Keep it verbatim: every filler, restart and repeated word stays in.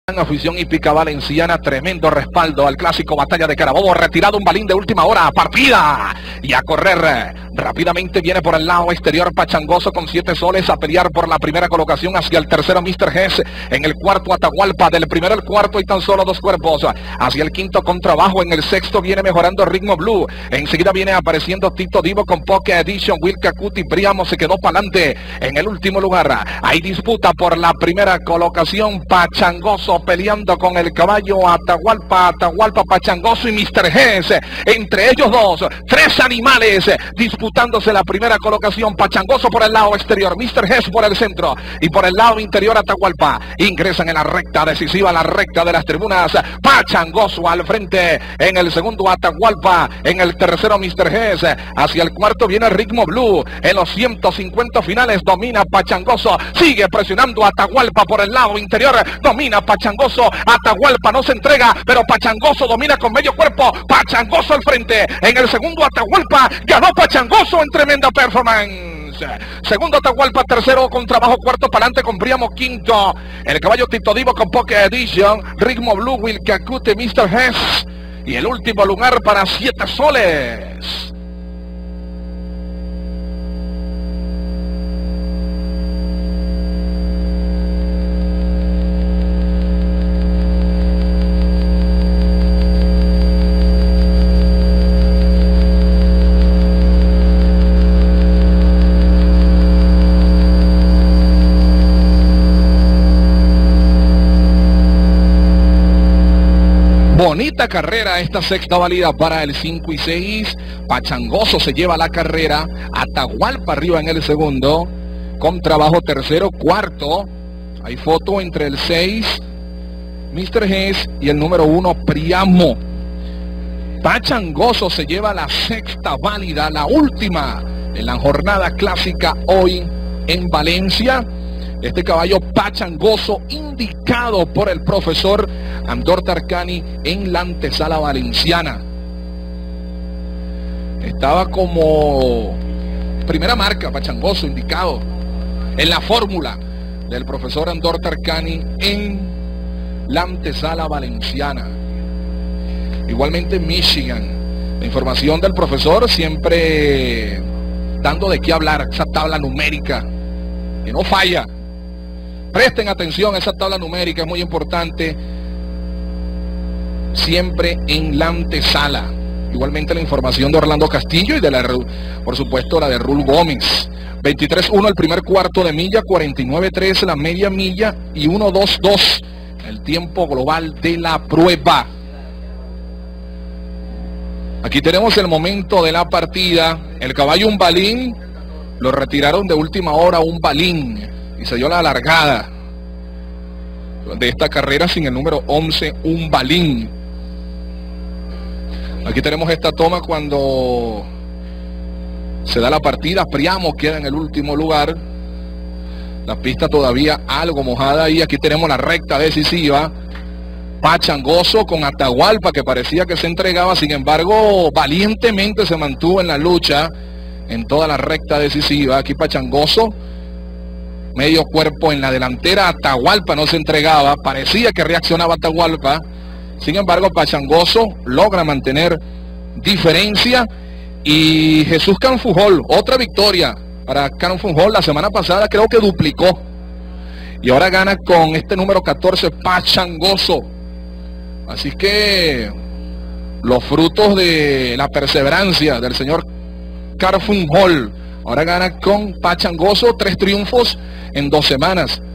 Afición hípica valenciana, tremendo respaldo al clásico Batalla de Carabobo. Retirado un balín de última hora, partida y a correr. Rápidamente viene por el lado exterior Pachangoso con siete soles a pelear por la primera colocación hacia el tercero mister Hess. En el cuarto Atahualpa, del primero al cuarto y tan solo dos cuerpos. Hacia el quinto con trabajo, en el sexto viene mejorando Ritmo Blue. Enseguida viene apareciendo Tito Divo con Pocket Edition. Wilka Cuti Priamo se quedó para adelante en el último lugar. Hay disputa por la primera colocación. Pachangoso peleando con el caballo Atahualpa, Atahualpa, Pachangoso y mister Hess. Entre ellos dos, tres animales disputándose la primera colocación. Pachangoso por el lado exterior, mister Hess por el centro y por el lado interior Atahualpa. Ingresan en la recta decisiva, la recta de las tribunas. Pachangoso al frente, en el segundo Atahualpa, en el tercero mister Hess. Hacia el cuarto viene Ritmo Blue. En los ciento cincuenta finales domina Pachangoso. Sigue presionando Atahualpa por el lado interior. Domina Pachangoso. Atahualpa no se entrega, pero Pachangoso domina con medio cuerpo. Pachangoso al frente. En el segundo Atahualpa ganó Pachangoso en tremenda performance. Segundo Atahualpa, tercero con trabajo, cuarto para adelante con Priamo, quinto el caballo Tito Divo con Pocket Edition, Ritmo Blue, Wilka Cuti, mister Hess y el último lugar para siete soles. Bonita carrera esta sexta válida para el cinco y seis. Pachangoso se lleva la carrera. Atahualpa arriba en el segundo. Con trabajo tercero, cuarto. Hay foto entre el seis, mister Hess, y el número uno, Priamo. Pachangoso se lleva la sexta válida, la última en la jornada clásica hoy en Valencia. Este caballo Pachangoso, indicado por el profesor Andor Tarkani en la antesala valenciana. Estaba como primera marca Pachangoso, indicado en la fórmula del profesor Andor Tarkani en la antesala valenciana. Igualmente en Michigan. La información del profesor siempre dando de qué hablar, esa tabla numérica que no falla. Presten atención a esa tabla numérica, es muy importante, siempre en la antesala. Igualmente la información de Orlando Castillo y de la, por supuesto, la de Rul Gómez. veintitrés uno el primer cuarto de milla, cuarenta y nueve tres la media milla y uno dos dos el tiempo global de la prueba. Aquí tenemos el momento de la partida. El caballo Un Balín lo retiraron de última hora, Un Balín, y se dio la largada de esta carrera sin el número once, Un Balín. Aquí tenemos esta toma cuando se da la partida. Priamo queda en el último lugar. La pista todavía algo mojada y aquí tenemos la recta decisiva. Pachangoso con Atahualpa, que parecía que se entregaba, sin embargo valientemente se mantuvo en la lucha en toda la recta decisiva. Aquí Pachangoso, medio cuerpo en la delantera. Atahualpa no se entregaba, parecía que reaccionaba Atahualpa, sin embargo Pachangoso logra mantener diferencia. Y Jesús Canfujol, otra victoria para Canfujol. La semana pasada creo que duplicó y ahora gana con este número catorce, Pachangoso. Así que los frutos de la perseverancia del señor Canfujol. Ahora gana con Pachangoso, tres triunfos en dos semanas.